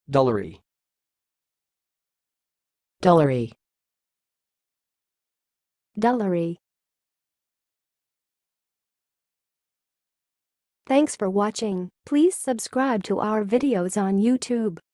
Dullery. Dullery. Dullery. Thanks for watching. Please subscribe to our videos on YouTube.